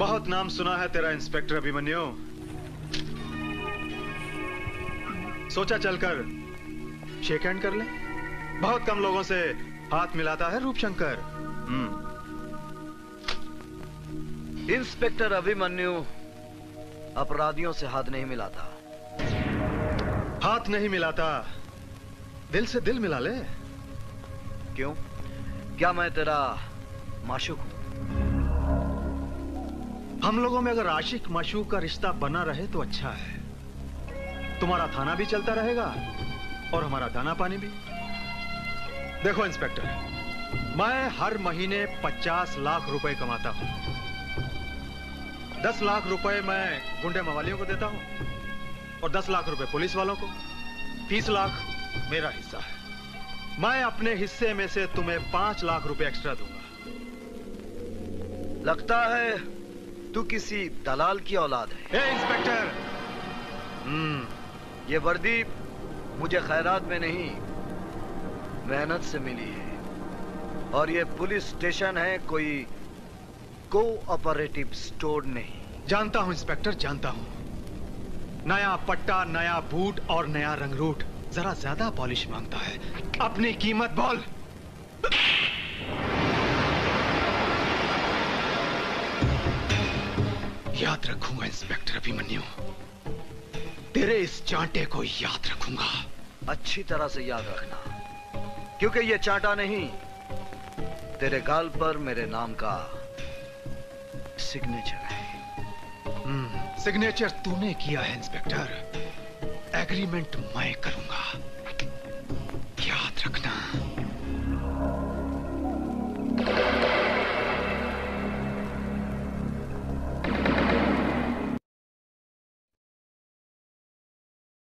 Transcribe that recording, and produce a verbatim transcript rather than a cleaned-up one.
बहुत नाम सुना है तेरा इंस्पेक्टर अभिमन्यु। सोचा चलकर शेक हैंड कर ले। बहुत कम लोगों से हाथ मिलाता है रूपशंकर। हम्म। इंस्पेक्टर अभिमन्यु अपराधियों से हाथ नहीं मिलाता। हाथ नहीं मिलाता, दिल से दिल मिला ले। क्यों? क्या मैं तेरा माशूक हूं? हम लोगों में अगर आशिक माशूक का रिश्ता बना रहे तो अच्छा है। तुम्हारा थाना भी चलता रहेगा और हमारा दाना पानी भी। देखो इंस्पेक्टर, मैं हर महीने पचास लाख रुपए कमाता हूं। दस लाख रुपए मैं गुंडे मवालियों को देता हूं और दस लाख रुपए पुलिस वालों को। तीस लाख मेरा हिस्सा है। मैं अपने हिस्से में से तुम्हें पांच लाख रुपए एक्स्ट्रा दूंगा। लगता है तू किसी दलाल की औलाद है। ए इंस्पेक्टर, हम्म, ये वर्दी मुझे खैरात में नहीं मेहनत से मिली है। और ये पुलिस स्टेशन है, कोई कोऑपरेटिव स्टोर नहीं। जानता हूं इंस्पेक्टर, जानता हूं। नया पट्टा, नया बूट और नया रंगरूट जरा ज्यादा पॉलिश मांगता है। अपनी कीमत बोल। याद रखूंगा इंस्पेक्टर अभिमन्यु, तेरे इस चांटे को याद रखूंगा। अच्छी तरह से याद रखना, क्योंकि ये चांटा नहीं, तेरे गाल पर मेरे नाम का सिग्नेचर है। हम्म, सिग्नेचर तूने किया है इंस्पेक्टर, एग्रीमेंट मैं करूंगा।